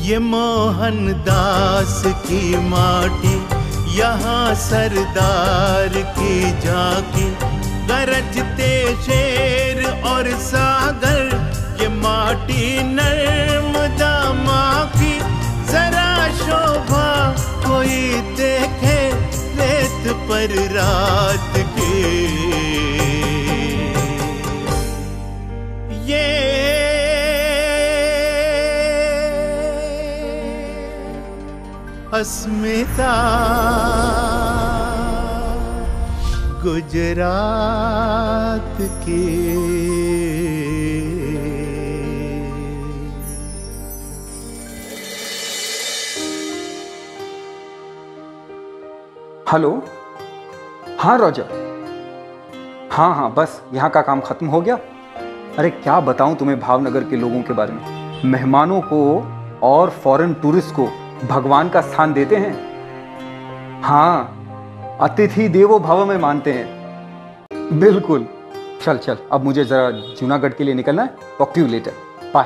ये मोहनदास की माटी, यहाँ सरदार की झांकी, गरजते शेर और सागर, ये माटी नर्मदा माँ की। जरा शोभा कोई देखे रेत पर रात की। ये अस्मिता गुजरात की। हेलो, हाँ रॉजर, हाँ बस यहाँ का काम खत्म हो गया। अरे क्या बताऊँ तुम्हें भावनगर के लोगों के बारे में। मेहमानों को और फॉरेन टूरिस्ट को भगवान का स्थान देते हैं। हाँ, अतिथि देवो भव में मानते हैं। बिल्कुल। चल अब मुझे जरा जूनागढ़ के लिए निकलना है। Talk to you later, bye.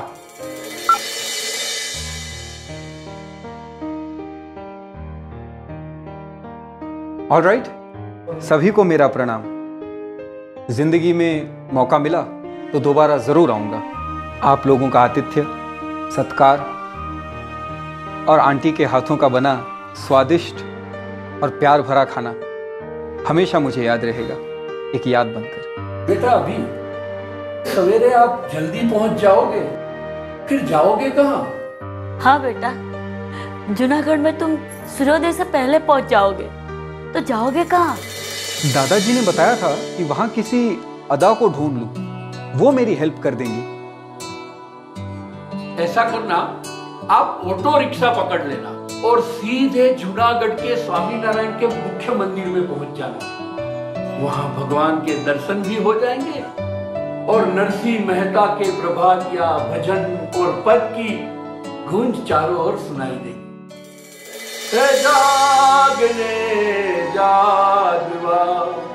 Alright, सभी को मेरा प्रणाम। जिंदगी में मौका मिला तो दोबारा जरूर आऊंगा। आप लोगों का आतिथ्य, सत्कार और आंटी के हाथों का बना स्वादिष्ट और प्यार भरा खाना हमेशा मुझे याद रहेगा, एक याद बनकर। बेटा अभी सवेरे आप जल्दी पहुंच जाओगे, फिर जाओगे कहाँ? हाँ बेटा, जूनागढ़ में तुम सूर्योदय से पहले पहुंच जाओगे, तो जाओगे कहाँ? दादाजी ने बताया था कि वहां किसी अदा को ढूंढ लूं, वो मेरी हेल्प कर देंगी। ऐसा करना, आप ऑटो रिक्शा पकड़ लेना और सीधे जूनागढ़ के स्वामी नारायण के मुख्य मंदिर में पहुंच जाना। वहां भगवान के दर्शन भी हो जाएंगे और नरसिंह मेहता के प्रभात या भजन और पद की गूंज चारों ओर सुनाई देगी। जागने जागवा।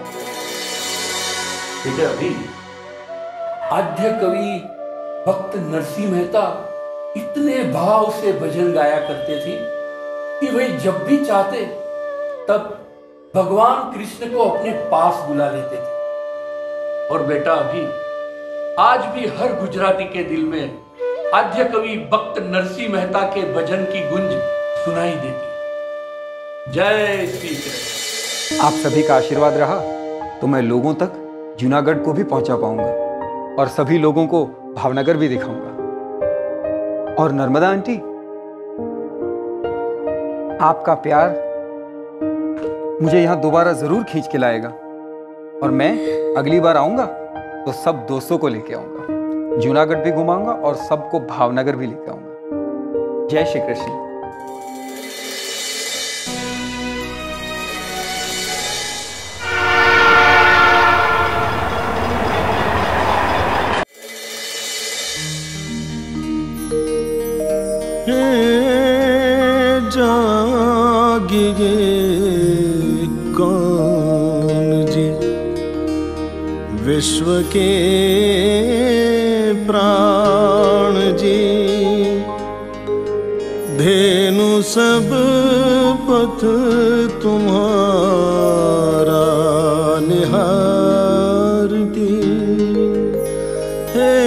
बेटा अभी आद्य कवि भक्त नरसिंह मेहता इतने भाव से भजन गाया करते थे कि वे जब भी चाहते तब भगवान कृष्ण को अपने पास बुला लेते थे। और बेटा अभी आज भी हर गुजराती के दिल में आद्य कवि भक्त नरसिंह मेहता के भजन की गूंज सुनाई देती। जय श्री कृष्ण। आप सभी का आशीर्वाद रहा तो मैं लोगों तक जूनागढ़ को भी पहुंचा पाऊंगा और सभी लोगों को भावनगर भी दिखाऊंगा। और नर्मदा आंटी, आपका प्यार मुझे यहां दोबारा जरूर खींच के लाएगा और मैं अगली बार आऊंगा तो सब दोस्तों को लेके आऊंगा, जूनागढ़ भी घुमाऊंगा और सबको भावनगर भी लेके आऊंगा। जय श्री कृष्ण। जागिए कौन जी विश्व के प्राण जी, धेनु सब पथ तुम्हारा निहारती। हे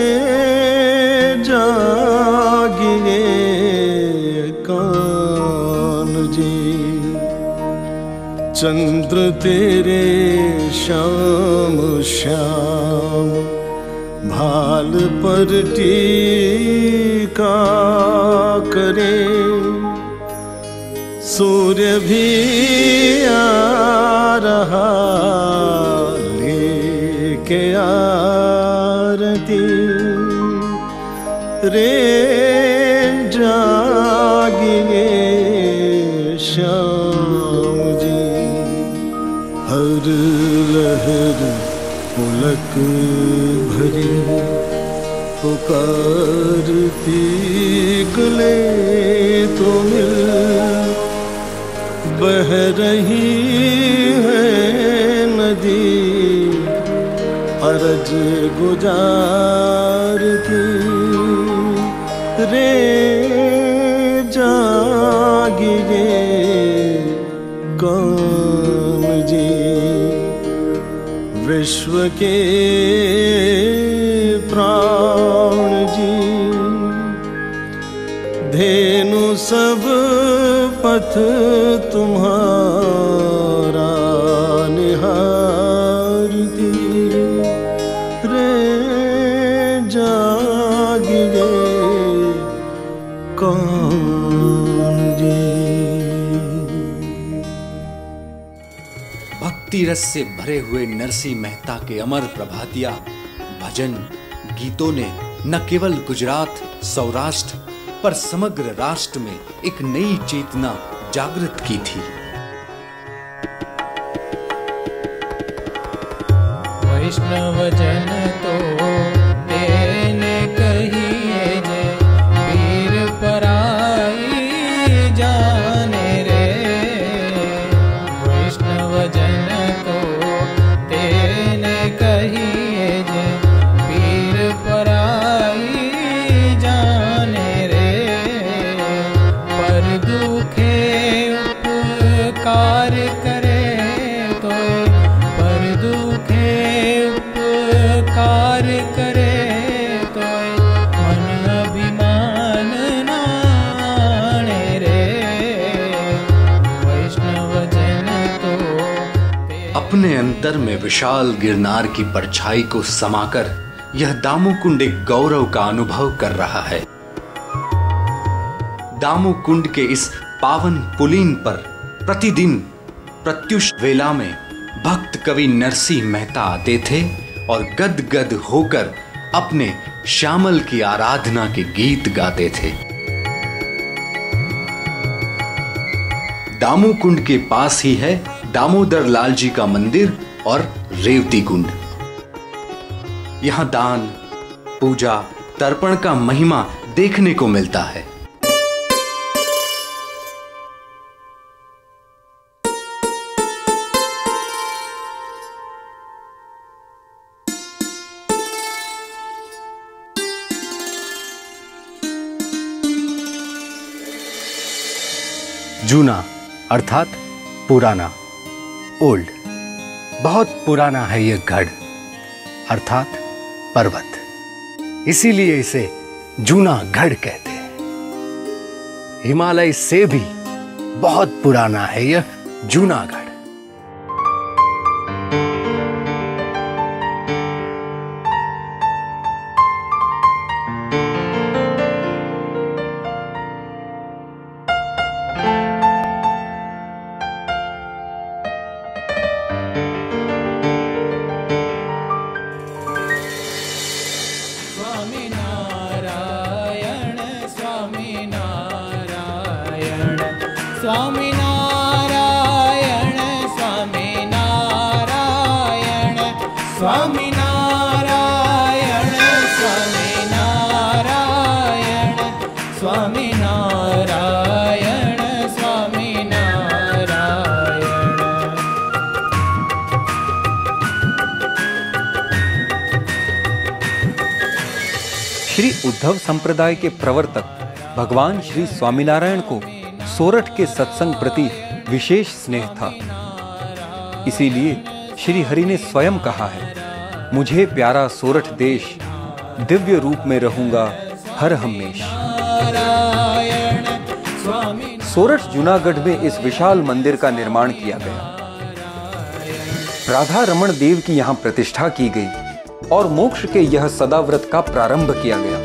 जागिए कान जी, चंद्र तेरे श्याम श्याम भाल पर टीका करे। सूर्य भी आ रहा लेके आरती। रे जागिए श्याम जी, हर लहर पुलक भरी पुकारती गले तो मिल। बह रही है नदी अरज गुजारती। रे भगवान जी, विश्व के प्राण जी, धेनु सब पथ तुम्हारा निहारती, रे जागिए कौन जी। भक्ति रस से भरे हुए नरसिंह मेहता के अमर प्रभातिया भजन गीतों ने न केवल गुजरात, सौराष्ट्र पर समग्र राष्ट्र में एक नई चेतना जागृत की थी। वैष्णव जन तो तेने कहिए जे, पीर पराई जाने रे। वैष्णव जन तो तेने कहिए जे, पीर पराई जाने रे। पर दुखे उपकार करे तो, पर दुखे उपकार करे तो, मन अभिमान नाणे रे। वैष्णव जन तो अपने अंतर में विशाल गिरनार की परछाई को समाकर यह दामोकुंड एक गौरव का अनुभव कर रहा है। दामोकुंड के इस पावन पुलीन पर प्रतिदिन प्रत्युष वेला में भक्त कवि नरसिंह मेहता आते थे और गदगद होकर अपने श्यामल की आराधना के गीत गाते थे। दामोकुंड के पास ही है दामोदर लाल जी का मंदिर और रेवती कुंड। यहां दान, पूजा, तर्पण का महिमा देखने को मिलता है। जूना अर्थात पुराना, ओल्ड। बहुत पुराना है यह गढ़ अर्थात पर्वत, इसीलिए इसे जूनागढ़ कहते हैं। हिमालय से भी बहुत पुराना है यह जूनागढ़। स्वामी नारायण, स्वामी नारायण, स्वामी नारायण, स्वामी नारायण, स्वामी नारायण, स्वामी नारायण। श्री उद्धव संप्रदाय के प्रवर्तक भगवान श्री स्वामीनारायण को सोरठ के सत्संग प्रति विशेष स्नेह था। इसीलिए श्री हरि ने स्वयं कहा है, मुझे प्यारा सोरठ देश, दिव्य रूप में रहूंगा हर हमेश। सोरठ जूनागढ़ में इस विशाल मंदिर का निर्माण किया गया। राधा रमण देव की यहाँ प्रतिष्ठा की गई और मोक्ष के यह सदाव्रत का प्रारंभ किया गया।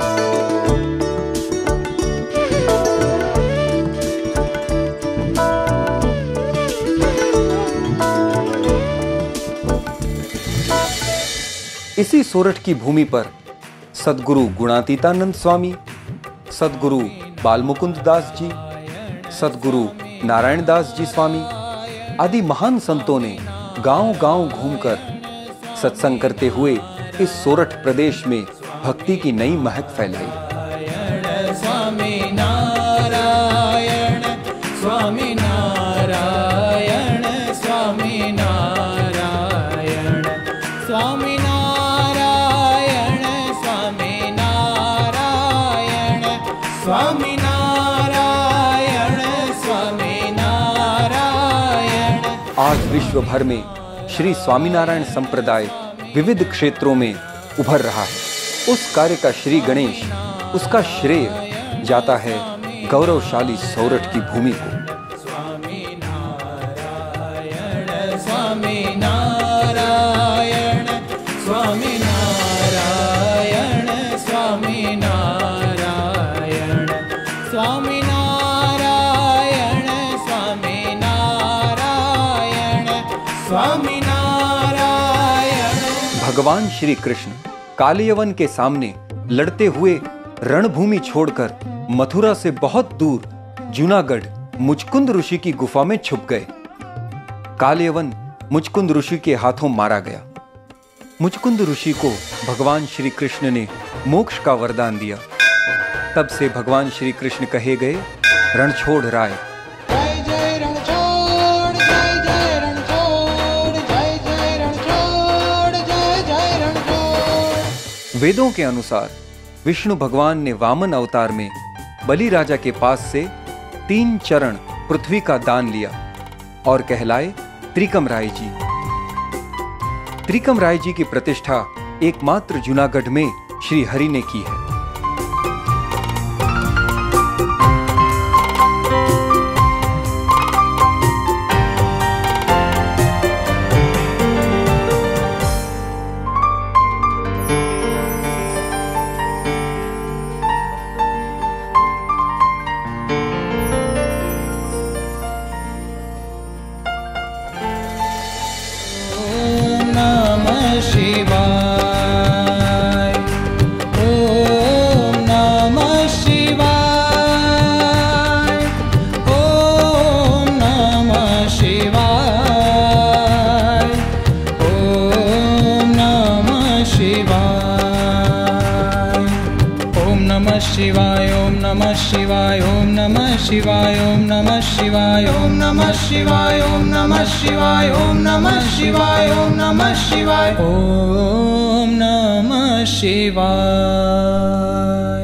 इसी सोरठ की भूमि पर सद्गुरु गुणातीतानंद स्वामी, सद्गुरु बालमुकुंद दास जी, सद्गुरु नारायण दास जी स्वामी आदि महान संतों ने गांव-गांव घूमकर सत्संग करते हुए इस सोरठ प्रदेश में भक्ति की नई महक फैलाई। स्वामी नारायण, स्वामी नारायण, स्वामी नारायण, स्वामी नारायण, स्वामी नारायण, स्वामी नारायण, स्वामी नारायण, आज विश्व भर में श्री स्वामीनारायण संप्रदाय विविध क्षेत्रों में उभर रहा है। उस कार्य का श्री गणेश, उसका श्रेय जाता है गौरवशाली सोरठ की भूमि को। स्वामी नारायण स्वामी नारायण स्वामी नारायण स्वामी नारायण स्वामी नारायण स्वामी नारायण स्वामी नारायण। भगवान श्री कृष्ण कालयवन के सामने लड़ते हुए रणभूमि छोड़कर मथुरा से बहुत दूर जूनागढ़ मुचकुंद ऋषि की गुफा में छुप गए। कालयवन मुचकुंद ऋषि के हाथों मारा गया। मुचकुंद ऋषि को भगवान श्री कृष्ण ने मोक्ष का वरदान दिया। तब से भगवान श्री कृष्ण कहे गए रणछोड़ राय। जय जय रणछोड़, जय जय रणछोड़, जय जय रणछोड़, जय जय रणछोड़। वेदों के अनुसार विष्णु भगवान ने वामन अवतार में बलि राजा के पास से 3 चरण पृथ्वी का दान लिया और कहलाए त्रिकम राय जी। त्रिकम राय जी की प्रतिष्ठा एकमात्र जूनागढ़ में श्री हरि ने की है। शिवाय ओम नमः शिवाय ओम नमः शिवाय ओम नमः शिवाय ओम नमः शिवाय ओम नमः शिवाय ओम नमः शिवाय ओम नमः शिवाय ओम नमः शिवाय ओम नमः शिवाय ओम नमः शिवाय ओम नमः शिवाय ओम नमः शिवाय।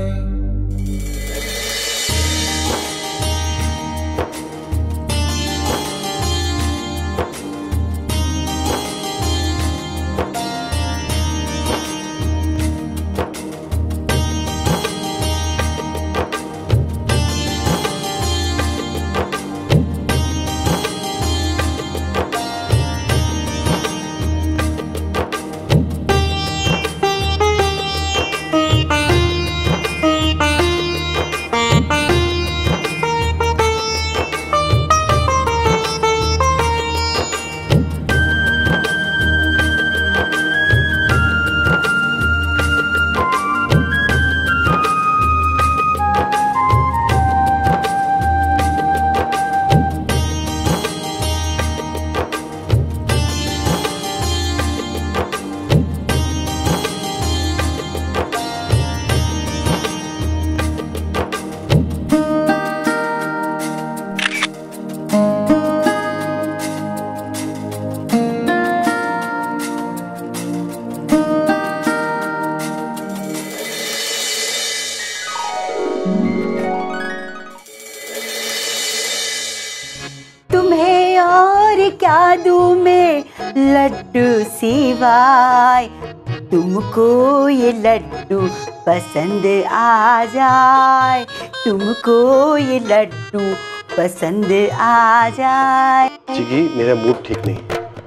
तुम्हें और क्या दूं मैं लड्डू सिवाय, तुमको ये लड्डू पसंद आ जाए, तुमको ये लड्डू पसंद आ जाए। जिगी मेरा मूड ठीक नहीं।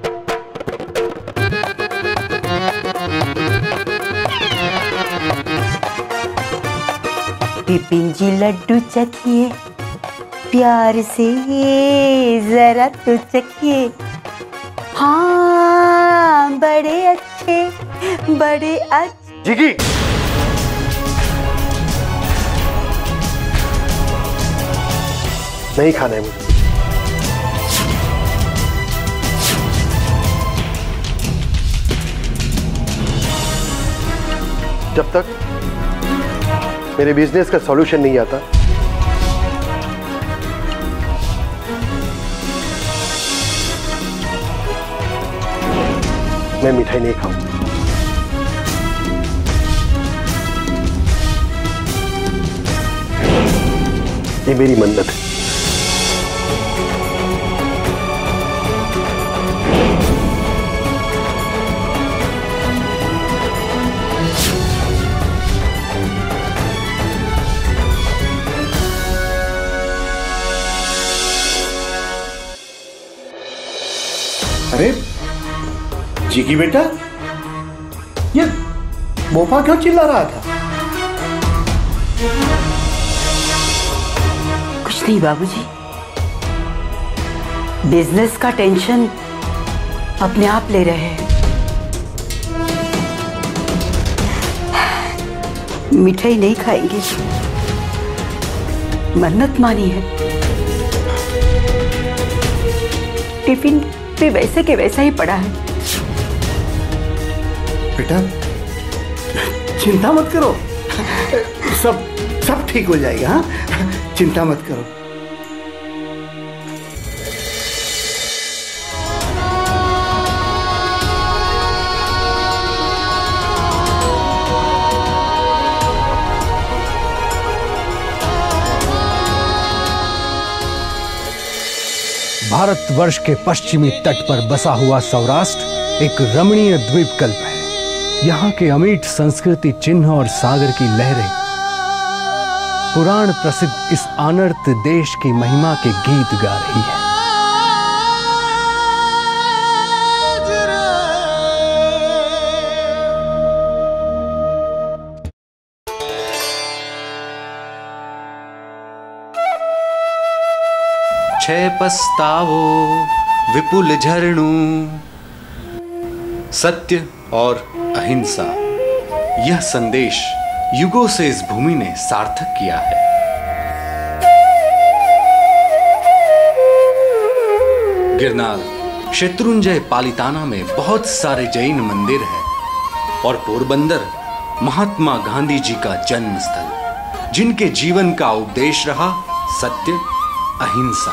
विपिन जी लड्डू चखिए प्यार से जरा तो चखिए। हाँ बड़े अच्छे बड़े अच्छे। जिगी नहीं खाना है मुझे। जब तक मेरे बिजनेस का सॉल्यूशन नहीं आता मैं मिठाई नहीं खाऊं। ये मेरी मन्नत है। अरे जी की बेटा, ये मोपा क्यों चिल्ला रहा था? कुछ नहीं बाबूजी, बिजनेस का टेंशन अपने आप ले रहे हैं। मिठाई नहीं खाएंगे, मन्नत मानी है। टिफिन पे वैसे के वैसा ही पड़ा है। बेटा चिंता मत करो, सब ठीक हो जाएगा। हाँ, चिंता मत करो। भारतवर्ष के पश्चिमी तट पर बसा हुआ सौराष्ट्र एक रमणीय द्वीपकल्प है। यहाँ के अमीठ संस्कृति चिन्ह और सागर की लहरें पुराण प्रसिद्ध इस अनर्त देश की महिमा के गीत गा रही है। छह पछतावो विपुल झरणु, सत्य और अहिंसा, यह संदेश युगों से इस भूमि ने सार्थक किया है। गिरनार शत्रुंजय पालिताना में बहुत सारे जैन मंदिर हैं और पोरबंदर महात्मा गांधी जी का जन्म स्थल, जिनके जीवन का उपदेश रहा सत्य अहिंसा।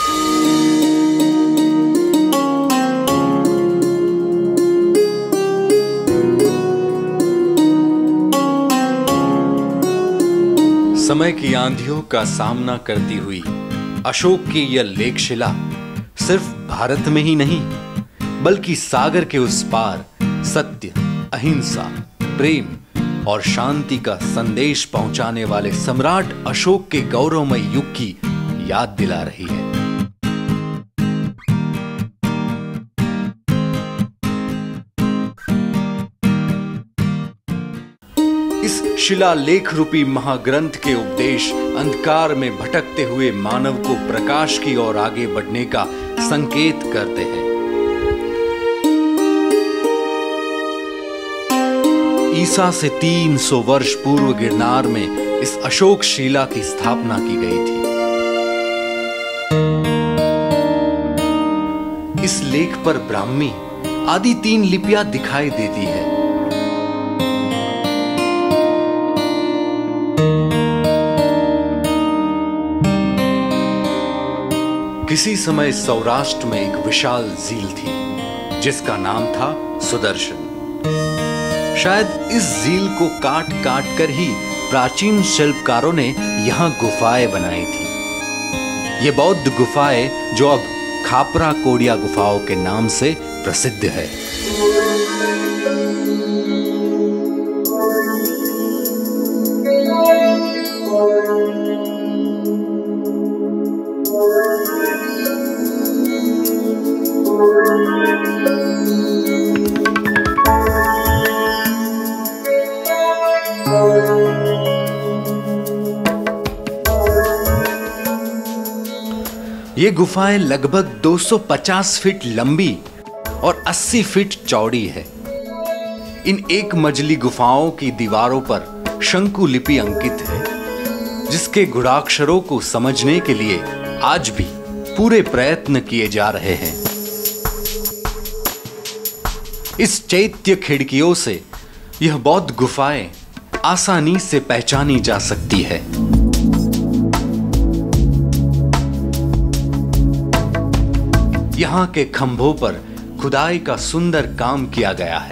समय की आंधियों का सामना करती हुई अशोक की यह लेखशिला सिर्फ भारत में ही नहीं बल्कि सागर के उस पार सत्य, अहिंसा, प्रेम और शांति का संदेश पहुंचाने वाले सम्राट अशोक के गौरवमय युग की याद दिला रही है। इस शिलालेख रूपी महाग्रंथ के उपदेश अंधकार में भटकते हुए मानव को प्रकाश की ओर आगे बढ़ने का संकेत करते हैं। ईसा से 300 वर्ष पूर्व गिरनार में इस अशोक शिला की स्थापना की गई थी। इस लेख पर ब्राह्मी आदि 3 लिपियां दिखाई देती है। किसी समय सौराष्ट्र में एक विशाल झील थी जिसका नाम था सुदर्शन। शायद इस झील को काट काट कर ही प्राचीन शिल्पकारों ने यहां गुफाएं बनाई थी। ये बौद्ध गुफाएं जो अब खापरा कोडिया गुफाओं के नाम से प्रसिद्ध है। ये गुफाएं लगभग 250 फीट लंबी और 80 फीट चौड़ी है। इन एक मंजिली गुफाओं की दीवारों पर शंकु लिपि अंकित है, जिसके गुणाक्षरों को समझने के लिए आज भी पूरे प्रयत्न किए जा रहे हैं। इस चैत्य खिड़कियों से यह बौद्ध गुफाएं आसानी से पहचानी जा सकती है। यहाँ के खंभों पर खुदाई का सुंदर काम किया गया है।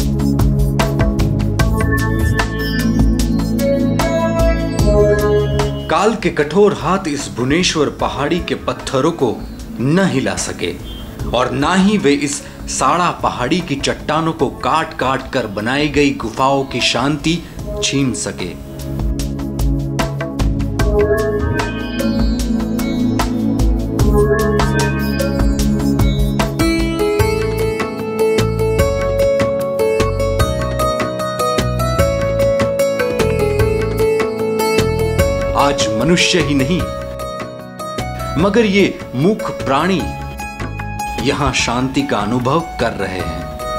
काल के कठोर हाथ इस भुवनेश्वर पहाड़ी के पत्थरों को न हिला सके और ना ही वे इस साड़ा पहाड़ी की चट्टानों को काट काट कर बनाई गई गुफाओं की शांति छीन सके। मनुष्य ही नहीं मगर ये मूक प्राणी यहां शांति का अनुभव कर रहे हैं।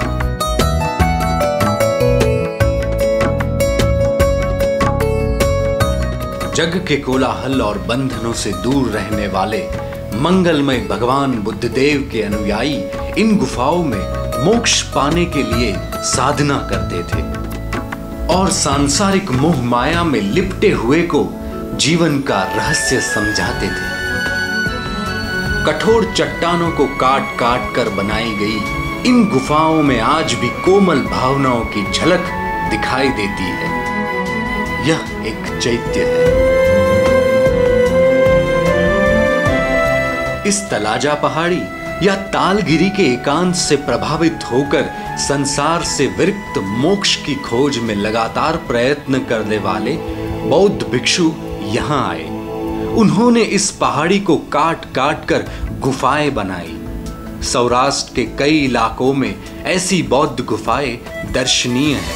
जग के कोलाहल और बंधनों से दूर रहने वाले मंगलमय भगवान बुद्धदेव के अनुयायी इन गुफाओं में मोक्ष पाने के लिए साधना करते थे और सांसारिक मोह माया में लिपटे हुए को जीवन का रहस्य समझाते थे। कठोर चट्टानों को काट काट कर बनाई गई इन गुफाओं में आज भी कोमल भावनाओं की झलक दिखाई देती है। यह एक चैत्य है। इस तलाजा पहाड़ी या तालगिरी के एकांत से प्रभावित होकर संसार से विरक्त मोक्ष की खोज में लगातार प्रयत्न करने वाले बौद्ध भिक्षु यहां आए। उन्होंने इस पहाड़ी को काट काट कर गुफाएं बनाई। सौराष्ट्र के कई इलाकों में ऐसी बौद्ध गुफाएं दर्शनीय हैं।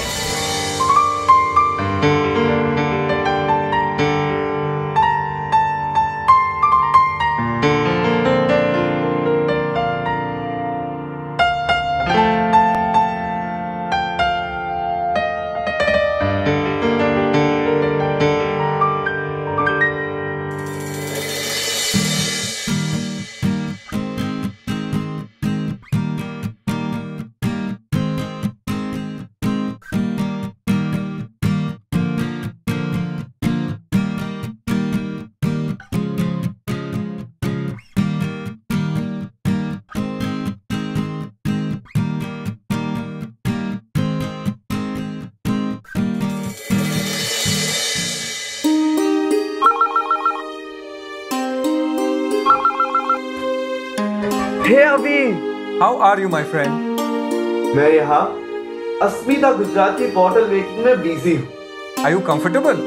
Hey Abhi, how are you my friend? मैं यहाँ अस्मिता गुजराती बॉटल मेकिंग में बिजी हूँ। Are you comfortable?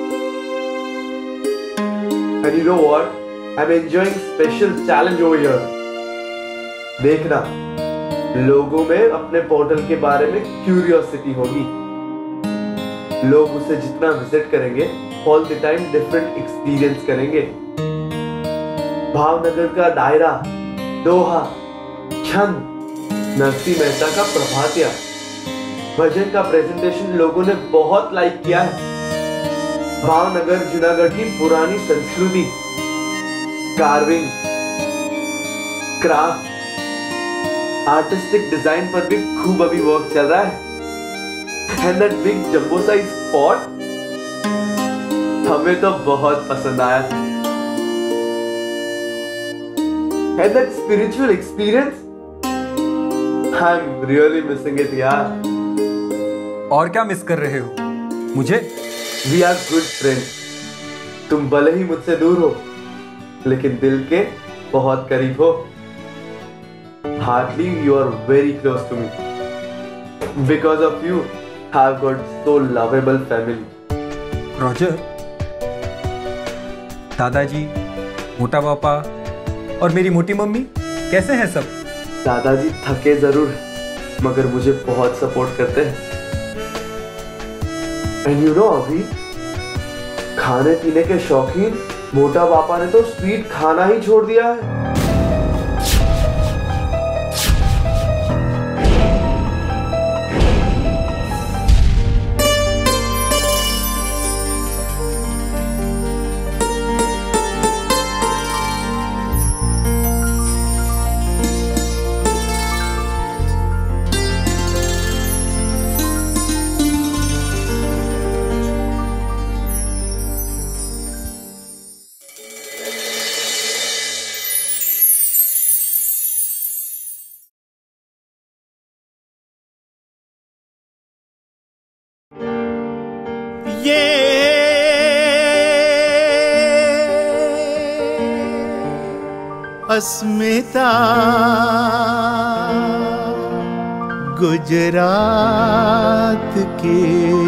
And you know what? I'm enjoying special challenge over here. देखना, लोगों में अपने पोर्टल के बारे में क्यूरियोसिटी होगी। लोग उसे जितना विजिट करेंगे, all the time different experience करेंगे। भावनगर का दायरा, दोहा, छंद, नरसिंह मेहता का प्रभातिया, भजन का प्रेजेंटेशन लोगों ने बहुत लाइक किया है। भावनगर जूनागढ़ की पुरानी संस्कृति, कार्विंग, क्राफ्ट, आर्टिस्टिक डिजाइन पर भी खूब अभी वर्क चल रहा है। And that big jumbo size spot हमें तो बहुत पसंद आया। And that spiritual experience, I'm really missing it यार। और क्या मिस कर रहे हो? मुझे? We are good friends। तुम भले ही मुझसे दूर हो, लेकिन दिल के बहुत करीब हो। Hardly you are very close to me। Because of you, I've got so lovable family। Roger, दादाजी, मोटा पापा और मेरी मोटी मम्मी कैसे हैं सब? दादाजी थके जरूर मगर मुझे बहुत सपोर्ट करते हैं। एंड यू नो अभी, खाने पीने के शौकीन मोटा पापा ने तो स्वीट खाना ही छोड़ दिया है। अस्मिता गुजरात के